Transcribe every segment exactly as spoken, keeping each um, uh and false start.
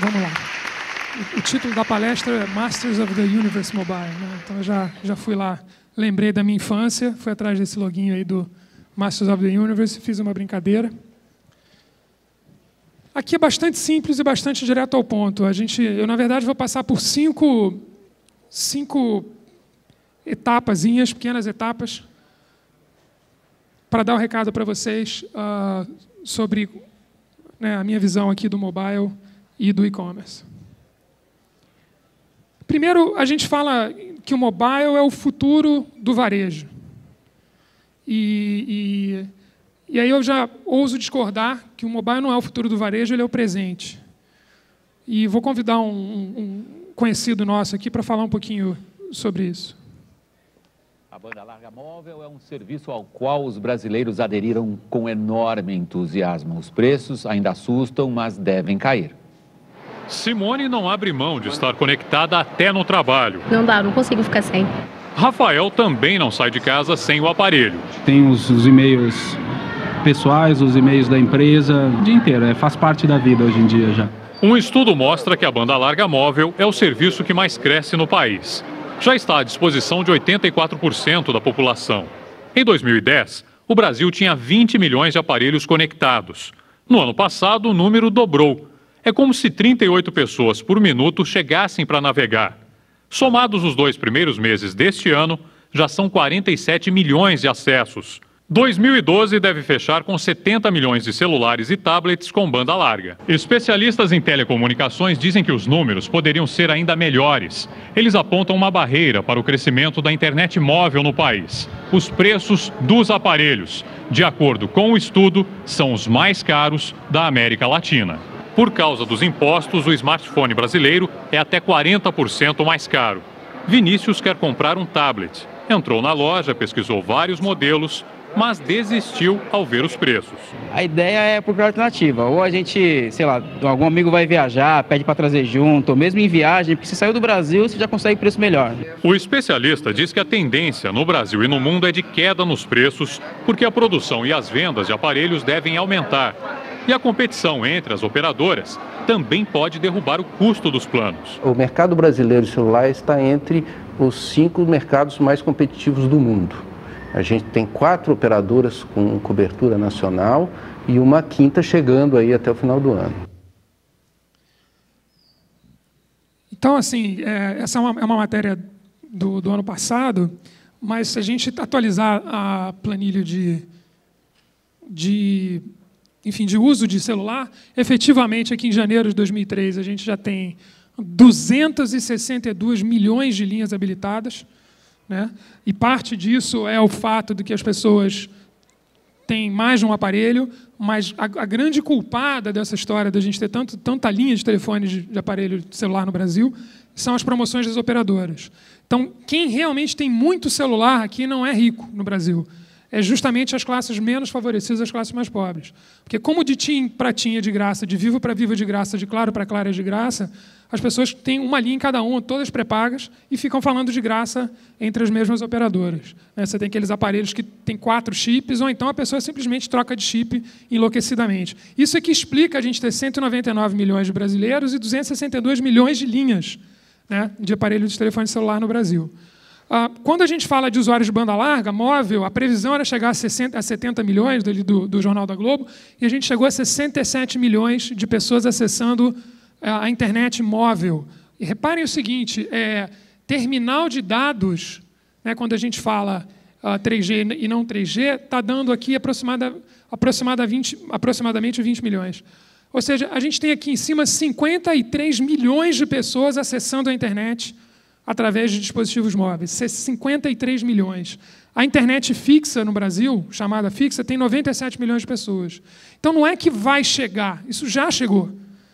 Vamos lá. O, o título da palestra é Masters of the Universe Mobile, né? Então eu já, já fui lá, lembrei da minha infância, fui atrás desse loginho aí do Masters of the Universe, fiz uma brincadeira. Aqui é bastante simples e bastante direto ao ponto. A gente, eu, na verdade, vou passar por cinco, cinco etapazinhas, pequenas etapas, para dar o um recado para vocês uh, sobre, né, a minha visão aqui do mobile e do e-commerce. Primeiro, a gente fala que o mobile é o futuro do varejo. E, e, e aí eu já ouso discordar que o mobile não é o futuro do varejo, ele é o presente. E vou convidar um, um conhecido nosso aqui para falar um pouquinho sobre isso. A banda larga móvel é um serviço ao qual os brasileiros aderiram com enorme entusiasmo. Os preços ainda assustam, mas devem cair. Simone não abre mão de estar conectada até no trabalho. Não dá, não consigo ficar sem. Rafael também não sai de casa sem o aparelho. Tem os, os e-mails pessoais, os e-mails da empresa, o dia inteiro, é, faz parte da vida hoje em dia já. Um estudo mostra que a banda larga móvel é o serviço que mais cresce no país. Já está à disposição de oitenta e quatro por cento da população. Em dois mil e dez, o Brasil tinha vinte milhões de aparelhos conectados. No ano passado, o número dobrou. É como se trinta e oito pessoas por minuto chegassem para navegar. Somados os dois primeiros meses deste ano, já são quarenta e sete milhões de acessos. dois mil e doze deve fechar com setenta milhões de celulares e tablets com banda larga. Especialistas em telecomunicações dizem que os números poderiam ser ainda melhores. Eles apontam uma barreira para o crescimento da internet móvel no país: os preços dos aparelhos. De acordo com o estudo, são os mais caros da América Latina. Por causa dos impostos, o smartphone brasileiro é até quarenta por cento mais caro. Vinícius quer comprar um tablet. Entrou na loja, pesquisou vários modelos, mas desistiu ao ver os preços. A ideia é procurar alternativa. Ou a gente, sei lá, algum amigo vai viajar, pede para trazer junto, ou mesmo em viagem, porque se saiu do Brasil, você já consegue preço melhor. O especialista diz que a tendência no Brasil e no mundo é de queda nos preços, porque a produção e as vendas de aparelhos devem aumentar. E a competição entre as operadoras também pode derrubar o custo dos planos. O mercado brasileiro de celular está entre os cinco mercados mais competitivos do mundo. A gente tem quatro operadoras com cobertura nacional e uma quinta chegando aí até o final do ano. Então, assim, é, essa é uma, é uma matéria do, do ano passado, mas se a gente atualizar a planilha de... de enfim, de uso de celular, efetivamente, aqui em janeiro de dois mil e três, a gente já tem duzentos e sessenta e dois milhões de linhas habilitadas, né? E parte disso é o fato de que as pessoas têm mais de um aparelho, mas a, a grande culpada dessa história de a gente ter tanto, tanta linha de telefone de, de aparelho de celular no Brasil são as promoções das operadoras. Então, quem realmente tem muito celular aqui não é rico no Brasil. É justamente as classes menos favorecidas, as classes mais pobres. Porque como de TIM para TIM é de graça, de Vivo para Vivo é de graça, de Claro para Claro é de graça, as pessoas têm uma linha em cada uma, todas pré-pagas, e ficam falando de graça entre as mesmas operadoras. Você tem aqueles aparelhos que têm quatro chips, ou então a pessoa simplesmente troca de chip enlouquecidamente. Isso é que explica a gente ter cento e noventa e nove milhões de brasileiros e duzentos e sessenta e dois milhões de linhas, né, de aparelho de telefone celular no Brasil. Quando a gente fala de usuários de banda larga, móvel, a previsão era chegar a, sessenta, a setenta milhões do, do Jornal da Globo, e a gente chegou a sessenta e sete milhões de pessoas acessando a internet móvel. E reparem o seguinte, é, terminal de dados, né, quando a gente fala uh, três G e não três G, está dando aqui aproximada, aproximada vinte, aproximadamente vinte milhões. Ou seja, a gente tem aqui em cima cinquenta e três milhões de pessoas acessando a internet através de dispositivos móveis, cinquenta e três milhões. A internet fixa no Brasil, chamada fixa, tem noventa e sete milhões de pessoas. Então, não é que vai chegar, isso já chegou.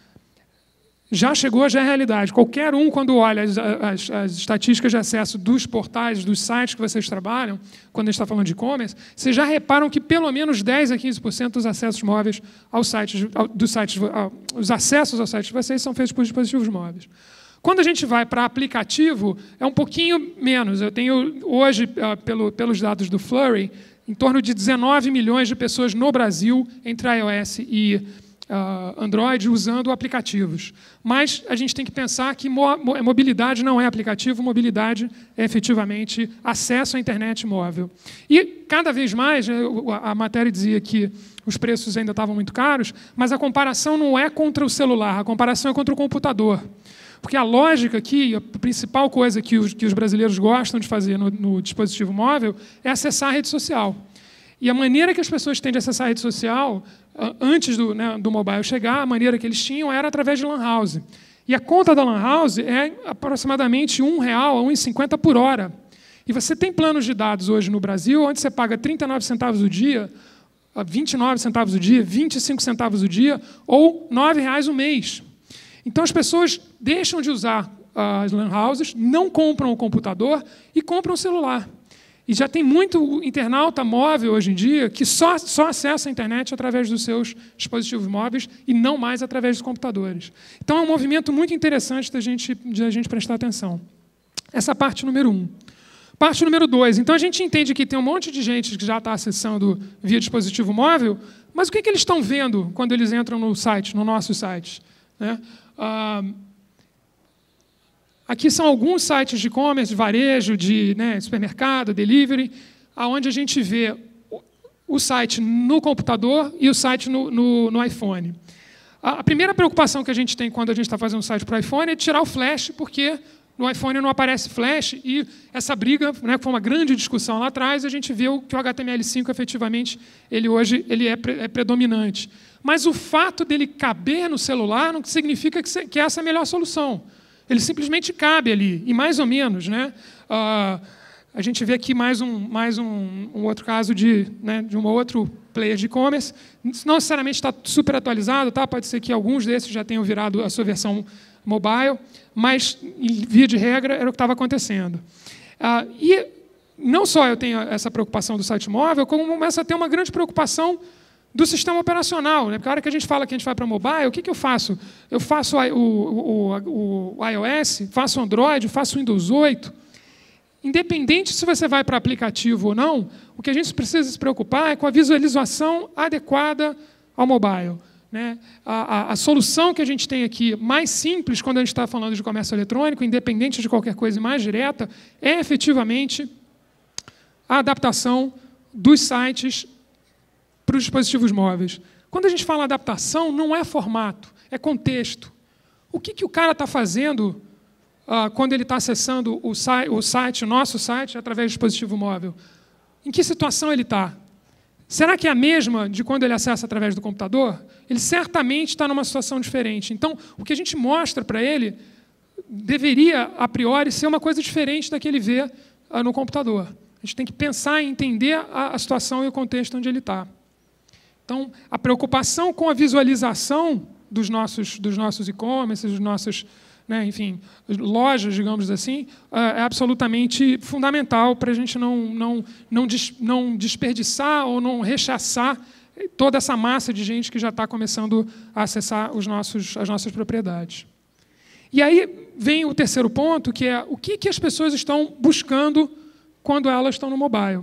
Já chegou, já é realidade. Qualquer um, quando olha as, as, as estatísticas de acesso dos portais, dos sites que vocês trabalham, quando a gente está falando de e-commerce, vocês já reparam que pelo menos dez a quinze por cento dos acessos móveis aos sites, dos sites, os acessos aos sites de vocês são feitos por dispositivos móveis. Quando a gente vai para aplicativo, é um pouquinho menos. Eu tenho hoje, pelo, pelos dados do Flurry, em torno de dezenove milhões de pessoas no Brasil, entre iOS e uh, Android usando aplicativos. Mas a gente tem que pensar que mo mobilidade não é aplicativo, mobilidade é efetivamente acesso à internet móvel. E, cada vez mais, a matéria dizia que os preços ainda estavam muito caros, mas a comparação não é contra o celular, a comparação é contra o computador. Porque a lógica aqui, a principal coisa que os, que os brasileiros gostam de fazer no, no dispositivo móvel é acessar a rede social. E a maneira que as pessoas têm de acessar a rede social, antes do, né, do mobile chegar, a maneira que eles tinham era através de lan house. E a conta da lan house é aproximadamente um real a um real e cinquenta por hora. E você tem planos de dados hoje no Brasil, onde você paga trinta e nove centavos o dia, vinte e nove centavos o dia, vinte e cinco centavos o dia, ou nove reais o mês. Então, as pessoas deixam de usar as lan houses, não compram o computador e compram o celular. E já tem muito internauta móvel hoje em dia que só, só acessa a internet através dos seus dispositivos móveis e não mais através dos computadores. Então, é um movimento muito interessante da gente, da gente prestar atenção. Essa é a parte número um. Parte número dois. Então, a gente entende que tem um monte de gente que já está acessando via dispositivo móvel, mas o que, que eles estão vendo quando eles entram no site, no nosso site? Né? Ah, aqui são alguns sites de e-commerce, de varejo, de né, supermercado, delivery, onde a gente vê o site no computador e o site no, no, no iPhone. A primeira preocupação que a gente tem quando a gente está fazendo um site para o iPhone é tirar o flash, porque no iPhone não aparece flash, e essa briga, né, foi uma grande discussão lá atrás, a gente viu que o H T M L cinco, efetivamente, ele hoje ele é, pre, é predominante. Mas o fato dele caber no celular não significa que, se, que essa é a melhor solução. Ele simplesmente cabe ali, e mais ou menos. Né, uh, a gente vê aqui mais um, mais um, um outro caso de, né, de um outro player de e-commerce. Não necessariamente está super atualizado, tá? Pode ser que alguns desses já tenham virado a sua versão mobile, mas, via de regra, era o que estava acontecendo. Ah, e não só eu tenho essa preocupação do site móvel, como começa a ter uma grande preocupação do sistema operacional. Né? Porque a hora que a gente fala que a gente vai para mobile, o que, que eu faço? Eu faço o, o, o, o iOS, faço Android, faço Windows oito. Independente se você vai para aplicativo ou não, o que a gente precisa se preocupar é com a visualização adequada ao mobile. Né? A, a, a solução que a gente tem aqui, mais simples, quando a gente está falando de comércio eletrônico, independente de qualquer coisa mais direta, é efetivamente a adaptação dos sites para os dispositivos móveis. Quando a gente fala adaptação, não é formato, é contexto. O que, que o cara está fazendo uh, quando ele está acessando o, si o site, o nosso site, através do dispositivo móvel? Em que situação ele está? Será que é a mesma de quando ele acessa através do computador? Ele certamente está numa situação diferente. Então, o que a gente mostra para ele deveria, a priori, ser uma coisa diferente da que ele vê uh, no computador. A gente tem que pensar e entender a, a situação e o contexto onde ele está. Então, a preocupação com a visualização dos nossos, dos nossos e-commerces, dos nossos, né, enfim, lojas, digamos assim, é absolutamente fundamental para a gente não, não, não, des, não desperdiçar ou não rechaçar toda essa massa de gente que já está começando a acessar os nossos, as nossas propriedades. E aí vem o terceiro ponto, que é o que, que as pessoas estão buscando quando elas estão no mobile.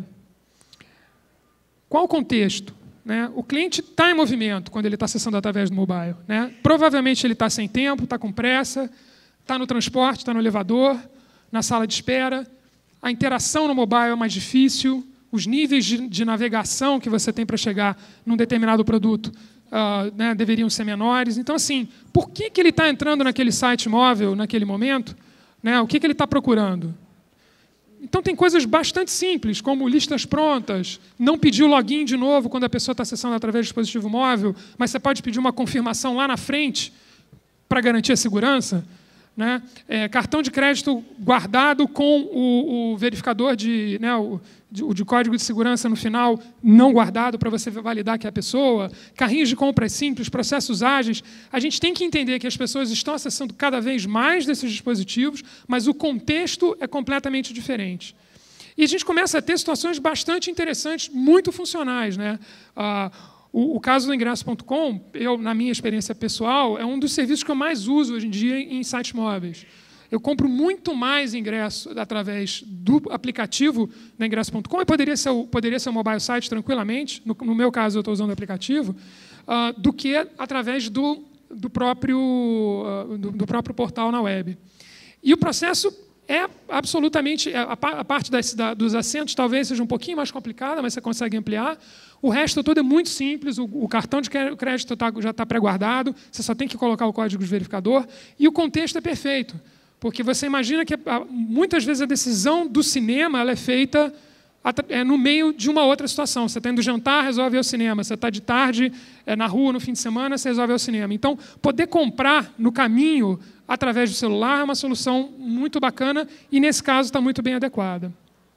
Qual o contexto? Né? O cliente está em movimento quando ele está acessando através do mobile. Né? Provavelmente ele está sem tempo, está com pressa, está no transporte, está no elevador, na sala de espera. A interação no mobile é mais difícil, os níveis de, de navegação que você tem para chegar num determinado produto uh, né, deveriam ser menores. Então, assim, por que, que ele está entrando naquele site móvel naquele momento? Né? O que, que ele está procurando? Então, tem coisas bastante simples, como listas prontas, não pedir o login de novo quando a pessoa está acessando através do dispositivo móvel, mas você pode pedir uma confirmação lá na frente para garantir a segurança. Né? É, cartão de crédito guardado com o, o verificador de, né, o, de, o de código de segurança no final não guardado para você validar que é a pessoa. Carrinhos de compras simples, processos ágeis. A gente tem que entender que as pessoas estão acessando cada vez mais desses dispositivos, mas o contexto é completamente diferente. E a gente começa a ter situações bastante interessantes, muito funcionais. Né? Ah, O, o caso do ingresso ponto com, eu, na minha experiência pessoal, é um dos serviços que eu mais uso hoje em dia em sites móveis. Eu compro muito mais ingresso através do aplicativo da ingresso ponto com, e poderia ser, poderia ser um mobile site tranquilamente, no, no meu caso eu estou usando o aplicativo, uh, do que através do, do, próprio, uh, do, do próprio portal na web. E o processo é absolutamente... A, a parte das, da, dos assentos talvez seja um pouquinho mais complicada, mas você consegue ampliar. O resto todo é muito simples, o, o cartão de crédito tá, já está pré-guardado, você só tem que colocar o código de verificador, e o contexto é perfeito. Porque você imagina que, muitas vezes, a decisão do cinema ela é feita no meio de uma outra situação. Você está indo jantar, resolve ir ao cinema. Você está de tarde, na rua, no fim de semana, você resolve ir ao cinema. Então, poder comprar no caminho, através do celular, é uma solução muito bacana e, nesse caso, está muito bem adequada.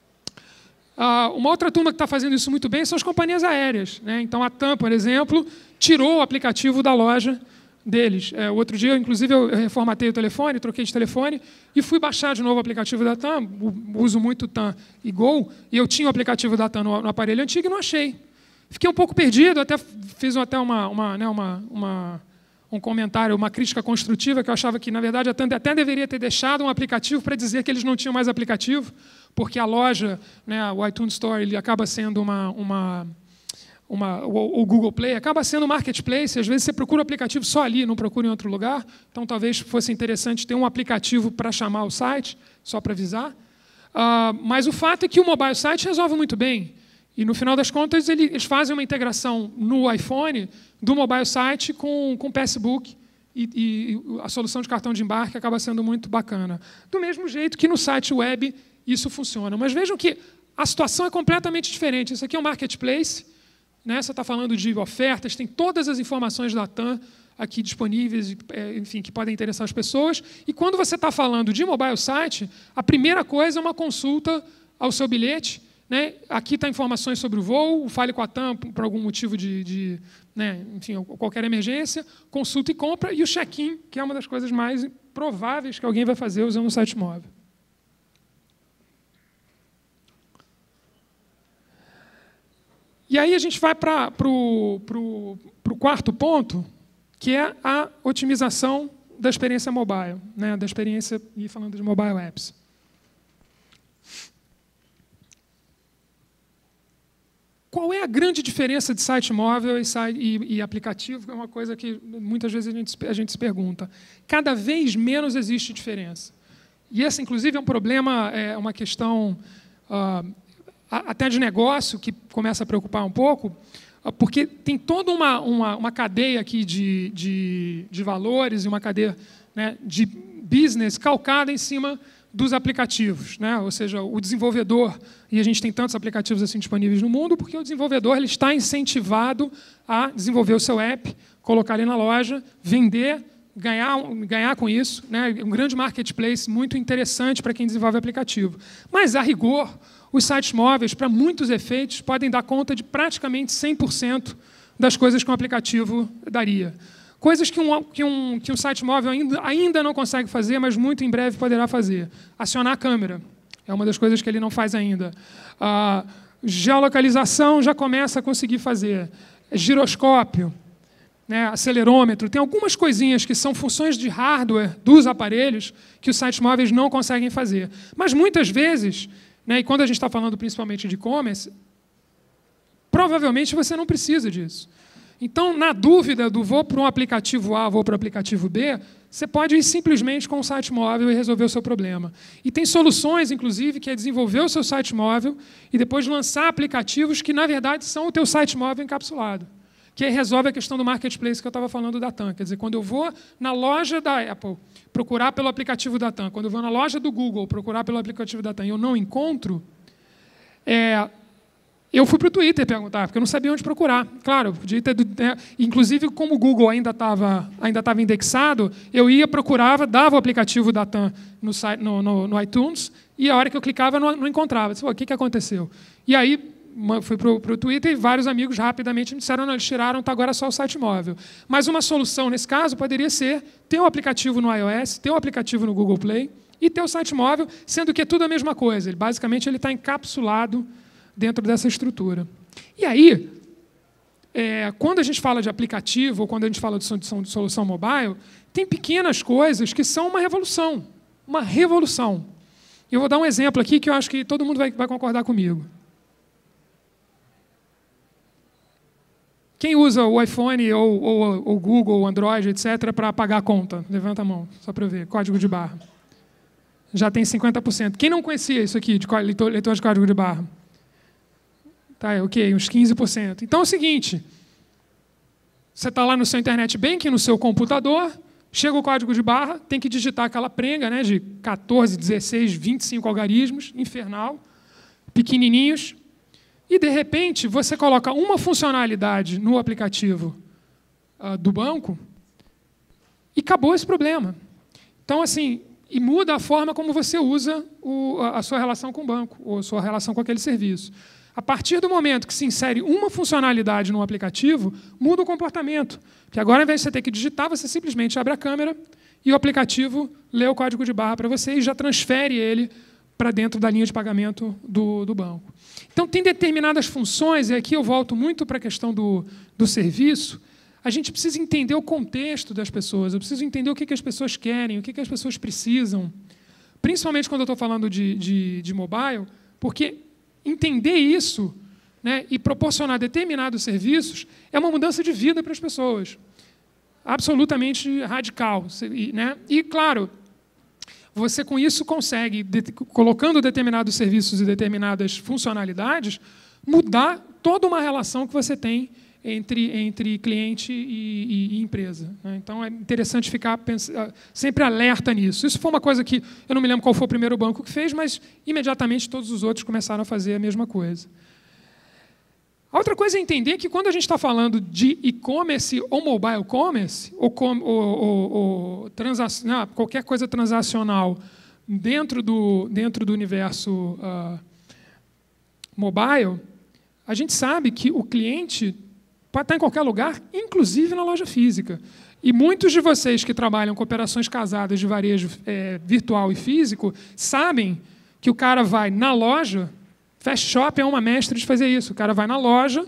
Uma outra turma que está fazendo isso muito bem são as companhias aéreas. Então, a TAM, por exemplo, tirou o aplicativo da loja deles. É, o outro dia, inclusive, eu reformatei o telefone, troquei de telefone e fui baixar de novo o aplicativo da TAM. Uso muito TAM e Gol, e eu tinha o aplicativo da TAM no, no aparelho antigo e não achei. Fiquei um pouco perdido, até fiz até uma, uma, né, uma, uma, um comentário, uma crítica construtiva, que eu achava que, na verdade, a TAM até deveria ter deixado um aplicativo para dizer que eles não tinham mais aplicativo, porque a loja, né, o iTunes Store, ele acaba sendo uma... uma Uma, o, o Google Play acaba sendo um marketplace, às vezes você procura o aplicativo só ali, não procura em outro lugar, então talvez fosse interessante ter um aplicativo para chamar o site, só para avisar. Uh, mas o fato é que o mobile site resolve muito bem, e no final das contas ele, eles fazem uma integração no iPhone do mobile site com, com o Passbook, e, e a solução de cartão de embarque acaba sendo muito bacana. Do mesmo jeito que no site web isso funciona. Mas vejam que a situação é completamente diferente. Isso aqui é um marketplace, né? Você está falando de ofertas, tem todas as informações da TAM aqui disponíveis, enfim, que podem interessar as pessoas. E quando você está falando de mobile site, a primeira coisa é uma consulta ao seu bilhete. Né? Aqui está informações sobre o voo, fale com a TAM por algum motivo de, de né, enfim, qualquer emergência, consulta e compra, e o check-in, que é uma das coisas mais prováveis que alguém vai fazer usando o site móvel. E aí a gente vai para o quarto ponto, que é a otimização da experiência mobile, né, da experiência, e falando de mobile apps. Qual é a grande diferença de site móvel e, site, e, e aplicativo? É uma coisa que muitas vezes a gente, a gente se pergunta. Cada vez menos existe diferença. E esse, inclusive, é um problema, é uma questão... Uh, até de negócio, que começa a preocupar um pouco, porque tem toda uma, uma, uma cadeia aqui de, de, de valores e uma cadeia, né, de business calcada em cima dos aplicativos. Né? Ou seja, o desenvolvedor, e a gente tem tantos aplicativos assim disponíveis no mundo, porque o desenvolvedor ele está incentivado a desenvolver o seu app, colocar ele na loja, vender, ganhar, ganhar com isso. Né? Um grande marketplace muito interessante para quem desenvolve aplicativo. Mas, a rigor, os sites móveis, para muitos efeitos, podem dar conta de praticamente cem por cento das coisas que um aplicativo daria. Coisas que um, que um, que um site móvel ainda, ainda não consegue fazer, mas muito em breve poderá fazer. Acionar a câmera é uma das coisas que ele não faz ainda. A geolocalização já começa a conseguir fazer. Giroscópio, né, acelerômetro. Tem algumas coisinhas que são funções de hardware dos aparelhos que os sites móveis não conseguem fazer. Mas, muitas vezes... Né, e quando a gente está falando principalmente de e-commerce, provavelmente você não precisa disso. Então, na dúvida do vou para um aplicativo A, vou para o aplicativo B, você pode ir simplesmente com o site móvel e resolver o seu problema. E tem soluções, inclusive, que é desenvolver o seu site móvel e depois lançar aplicativos que, na verdade, são o teu site móvel encapsulado, que aí resolve a questão do marketplace que eu estava falando da TAM. Quer dizer, quando eu vou na loja da Apple procurar pelo aplicativo da TAM, quando eu vou na loja do Google procurar pelo aplicativo da TAM e eu não encontro, é, eu fui para o Twitter perguntar, porque eu não sabia onde procurar. Claro, podia ter, é, inclusive, como o Google ainda estava ainda estava indexado, eu ia, procurava, dava o aplicativo da TAM no, site, no, no, no iTunes, e a hora que eu clicava, não, não encontrava. Eu disse, o que, que aconteceu? E aí... fui para o Twitter e vários amigos rapidamente me disseram, não, eles tiraram, está agora só o site móvel. Mas uma solução, nesse caso, poderia ser ter um aplicativo no iOS, ter um aplicativo no Google Play e ter o site móvel, sendo que é tudo a mesma coisa. Ele, basicamente, ele está encapsulado dentro dessa estrutura. E aí, é, quando a gente fala de aplicativo ou quando a gente fala de solução, de solução mobile, tem pequenas coisas que são uma revolução. uma revolução. Eu vou dar um exemplo aqui que eu acho que todo mundo vai, vai concordar comigo. Quem usa o iPhone ou, ou o Google, ou Android, etcétera, para pagar a conta? Levanta a mão, só para eu ver. Código de barra. Já tem cinquenta por cento. Quem não conhecia isso aqui, de leitor, leitor de código de barra? Tá, ok, uns quinze por cento. Então é o seguinte, você está lá no seu Internet Banking, no seu computador, chega o código de barra, tem que digitar aquela prenga, né, de quatorze, dezesseis, vinte e cinco algarismos, infernal, pequenininhos, e, de repente, você coloca uma funcionalidade no aplicativo uh, do banco e acabou esse problema. Então, assim, e muda a forma como você usa o, a sua relação com o banco, ou a sua relação com aquele serviço. A partir do momento que se insere uma funcionalidade no aplicativo, muda o comportamento. Porque agora, ao invés de você ter que digitar, você simplesmente abre a câmera e o aplicativo lê o código de barra para você e já transfere ele para dentro da linha de pagamento do, do banco. Então, tem determinadas funções, e aqui eu volto muito para a questão do, do serviço, a gente precisa entender o contexto das pessoas, eu preciso entender o que, que as pessoas querem, o que, que as pessoas precisam, principalmente quando eu estou falando de, de, de mobile, porque entender isso, né, e proporcionar determinados serviços é uma mudança de vida para as pessoas, absolutamente radical. Né? E, claro, você, com isso, consegue, de, colocando determinados serviços e determinadas funcionalidades, mudar toda uma relação que você tem entre, entre cliente e, e, e empresa. Né? Então, é interessante ficar pensa, sempre alerta nisso. Isso foi uma coisa que, eu não me lembro qual foi o primeiro banco que fez, mas, imediatamente, todos os outros começaram a fazer a mesma coisa. A outra coisa é entender que, quando a gente está falando de e-commerce ou mobile commerce, ou, com, ou, ou, ou transac, não, qualquer coisa transacional dentro do, dentro do universo uh, mobile, a gente sabe que o cliente pode estar em qualquer lugar, inclusive na loja física. E muitos de vocês que trabalham com operações casadas de varejo é, virtual e físico sabem que o cara vai na loja. Fast Shop é uma mestre de fazer isso. O cara vai na loja,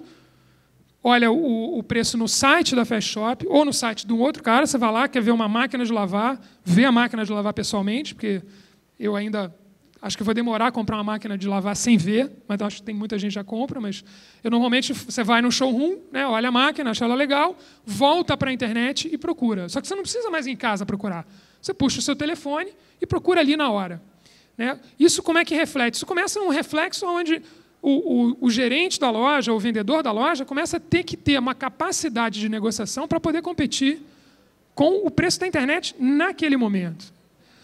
olha o, o preço no site da Fast Shop ou no site de um outro cara, você vai lá, quer ver uma máquina de lavar, vê a máquina de lavar pessoalmente, porque eu ainda acho que vou demorar a comprar uma máquina de lavar sem ver, mas acho que tem muita gente que já compra, mas eu normalmente você vai no showroom, né, olha a máquina, acha ela legal, volta para a internet e procura. Só que você não precisa mais ir em casa procurar. Você puxa o seu telefone e procura ali na hora. Né? Isso como é que reflete? Isso começa num reflexo onde o, o, o gerente da loja, o vendedor da loja, começa a ter que ter uma capacidade de negociação para poder competir com o preço da internet naquele momento.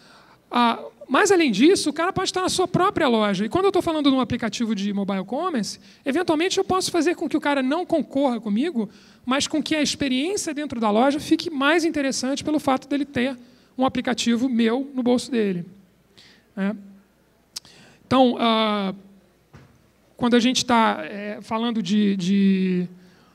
Ah, mas, além disso, o cara pode estar na sua própria loja. E quando eu estou falando de um aplicativo de mobile commerce, eventualmente eu posso fazer com que o cara não concorra comigo, mas com que a experiência dentro da loja fique mais interessante pelo fato dele ter um aplicativo meu no bolso dele. É. Então, uh, quando a gente está é, falando de, de,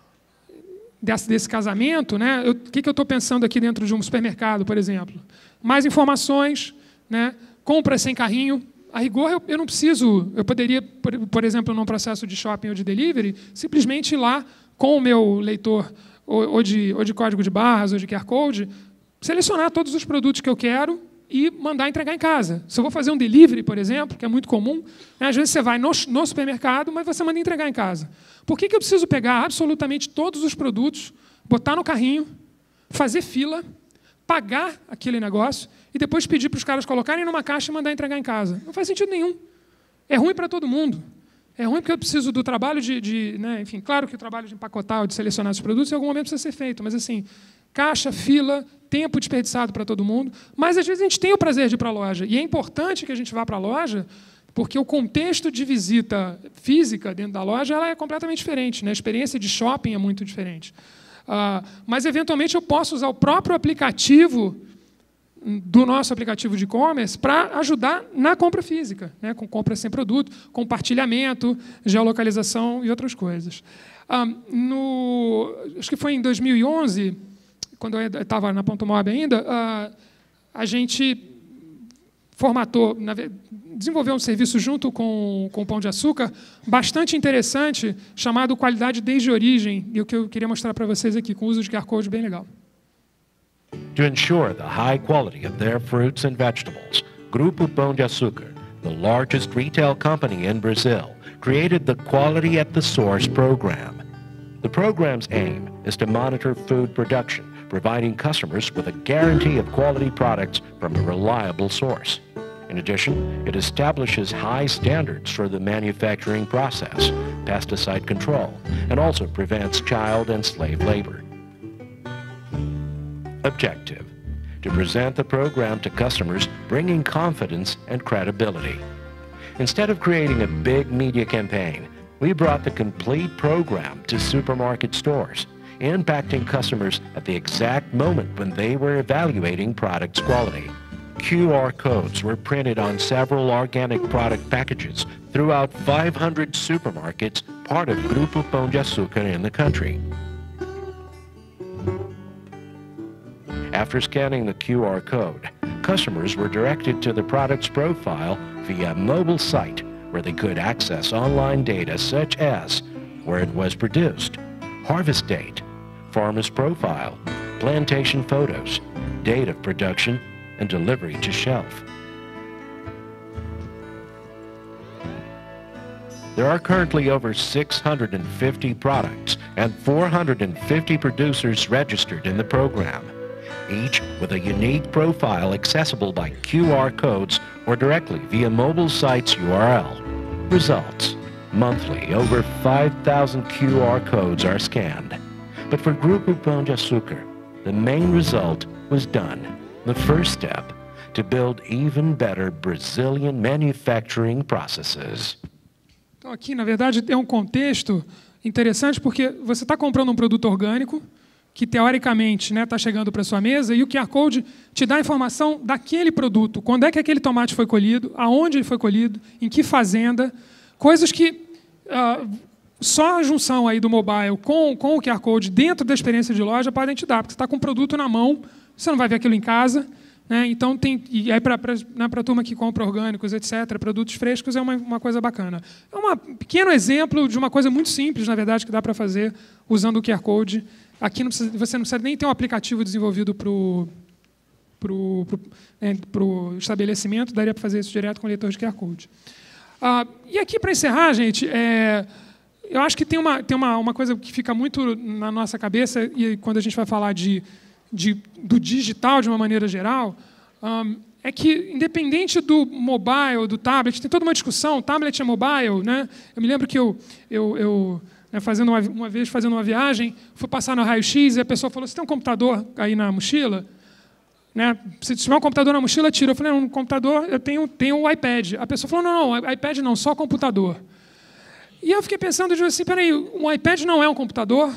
desse, desse casamento, né, eu, o que, que eu estou pensando aqui dentro de um supermercado, por exemplo? Mais informações, né, compras sem carrinho. A rigor, eu, eu não preciso... Eu poderia, por, por exemplo, num processo de shopping ou de delivery, simplesmente ir lá com o meu leitor ou, ou, de, ou de código de barras ou de Q R Code, selecionar todos os produtos que eu quero e mandar entregar em casa. Se eu vou fazer um delivery, por exemplo, que é muito comum, né, às vezes você vai no, no supermercado, mas você manda entregar em casa. Por que, que eu preciso pegar absolutamente todos os produtos, botar no carrinho, fazer fila, pagar aquele negócio e depois pedir para os caras colocarem numa caixa e mandar entregar em casa? Não faz sentido nenhum. É ruim para todo mundo. É ruim porque eu preciso do trabalho de... de né, enfim, claro que o trabalho de empacotar ou de selecionar os produtos em algum momento precisa ser feito, mas assim, caixa, fila, tempo desperdiçado para todo mundo, mas às vezes a gente tem o prazer de ir para a loja, e é importante que a gente vá para a loja, porque o contexto de visita física dentro da loja ela é completamente diferente, né? A experiência de shopping é muito diferente. Uh, mas, eventualmente, eu posso usar o próprio aplicativo do nosso aplicativo de e-commerce para ajudar na compra física, né? Com compra sem produto, compartilhamento, geolocalização e outras coisas. Uh, no, acho que foi em dois mil e onze... quando eu estava na Ponto Mob ainda, a gente formatou, desenvolveu um serviço junto com, com o Pão de Açúcar, bastante interessante, chamado Qualidade desde a Origem, e o que eu queria mostrar para vocês aqui, com o uso de Q R Code bem legal. To ensure the high quality of their fruits and vegetables, Grupo Pão de Açúcar, the largest retail company in Brazil, created the Quality at the Source program. The program's aim is to monitor food production, providing customers with a guarantee of quality products from a reliable source. In addition, it establishes high standards for the manufacturing process, pesticide control, and also prevents child and slave labor. Objective: to present the program to customers, bringing confidence and credibility. Instead of creating a big media campaign, we brought the complete program to supermarket stores, impacting customers at the exact moment when they were evaluating products' quality. Q R codes were printed on several organic product packages throughout five hundred supermarkets, part of Grupo Pão de Açúcar in the country. After scanning the Q R code, customers were directed to the product's profile via a mobile site where they could access online data such as where it was produced, harvest date, farmer's profile, plantation photos, date of production, and delivery to shelf. There are currently over six hundred fifty products and four hundred fifty producers registered in the program, each with a unique profile accessible by Q R codes or directly via mobile site's U R L. Results: monthly, over five thousand Q R codes are scanned. But for Grupo Pão de Açúcar, the main result was done. The first step to build even better Brazilian manufacturing processes. Então aqui, na verdade, tem um contexto interessante porque você está comprando um produto orgânico que, teoricamente, está, né, chegando para a sua mesa e o Q R Code te dá a informação daquele produto. Quando é que aquele tomate foi colhido, aonde ele foi colhido, em que fazenda, coisas que uh, só a junção aí do mobile com, com o Q R Code dentro da experiência de loja podem te dar, porque você está com o produto na mão, você não vai ver aquilo em casa, né? Então, tem, e aí para né, a turma que compra orgânicos, etcétera, produtos frescos, é uma, uma coisa bacana. É um pequeno exemplo de uma coisa muito simples, na verdade, que dá para fazer usando o Q R Code. Aqui não precisa, você não precisa nem ter um aplicativo desenvolvido para o pro, pro, é, pro estabelecimento, daria para fazer isso direto com o leitor de Q R Code. Ah, e aqui, para encerrar, gente, é, eu acho que tem, uma, tem uma, uma coisa que fica muito na nossa cabeça, e quando a gente vai falar de, de, do digital de uma maneira geral, um, é que, independente do mobile, do tablet, tem toda uma discussão, tablet é mobile, né? Eu me lembro que eu... eu, eu né, fazendo uma, uma vez fazendo uma viagem, fui passar no raio-x e a pessoa falou: você tem um computador aí na mochila? Né? Se tiver um computador na mochila, tira. Eu falei: um computador, eu tenho, tenho um iPad. A pessoa falou: não, não, iPad não, só computador. E eu fiquei pensando, eu digo assim, peraí, um iPad não é um computador?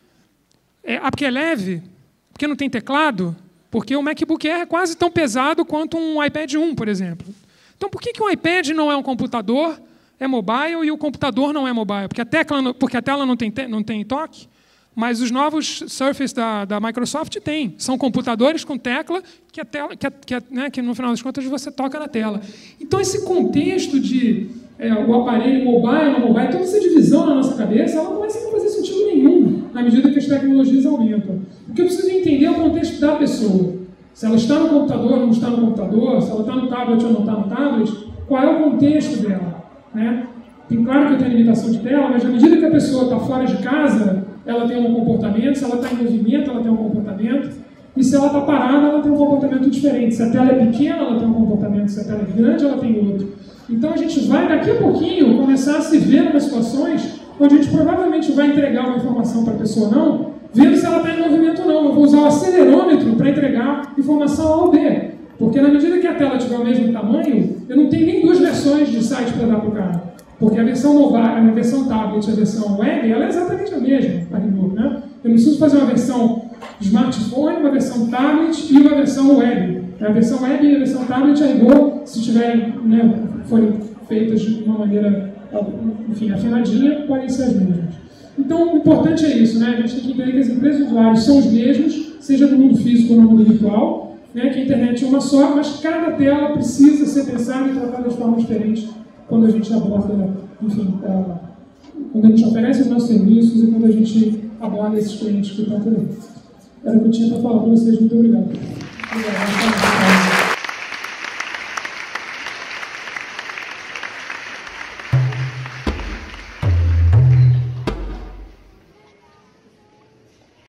É, porque é leve? Porque não tem teclado? Porque o MacBook Air é quase tão pesado quanto um iPad um, por exemplo. Então, por que, que um iPad não é um computador, é mobile, e o computador não é mobile? Porque a, tecla, porque a tela não tem, não tem toque, mas os novos Surface da, da Microsoft têm. São computadores com tecla que, a tela, que, a, que, a, né, que, no final das contas, você toca na tela. Então, esse contexto de é, o aparelho mobile, não mobile, toda essa divisão na nossa cabeça, ela começa a não fazer sentido nenhum na medida que as tecnologias aumentam. Porque eu preciso entender o contexto da pessoa. Se ela está no computador ou não está no computador, se ela está no tablet ou não está no tablet, qual é o contexto dela? Né? Tem, claro que eu tenho limitação de tela, mas na medida que a pessoa está fora de casa, ela tem um comportamento, se ela está em movimento, ela tem um comportamento, e se ela está parada, ela tem um comportamento diferente. Se a tela é pequena, ela tem um comportamento, se a tela é grande, ela tem outro. Então a gente vai, daqui a pouquinho, começar a se ver em situações onde a gente provavelmente vai entregar uma informação para a pessoa ou não, vendo se ela está em movimento ou não. Eu vou usar o acelerômetro para entregar informação A ou B. Porque na medida que a tela tiver o mesmo tamanho, eu não tenho nem duas versões de site para dar para o cara. Porque a versão mobile, a versão tablet e a versão web, ela é exatamente a mesma, para rigor, né? Eu não preciso fazer uma versão smartphone, uma versão tablet e uma versão web. A versão web e a versão tablet, a rigor, se tiverem, né, forem feitas de uma maneira, enfim, afinadinha, podem ser as mesmas. Então, o importante é isso, né? A gente tem que entender que as empresas de usuários são os mesmos, seja no mundo físico ou no mundo virtual, né? Que a internet é uma só, mas cada tela precisa ser pensada e tratada de forma diferente quando a gente aborda, enfim, a, quando a gente oferece os nossos serviços e quando a gente aborda esses clientes que estão por aí. Era o que eu tinha para falar para vocês. Muito obrigado. Obrigado.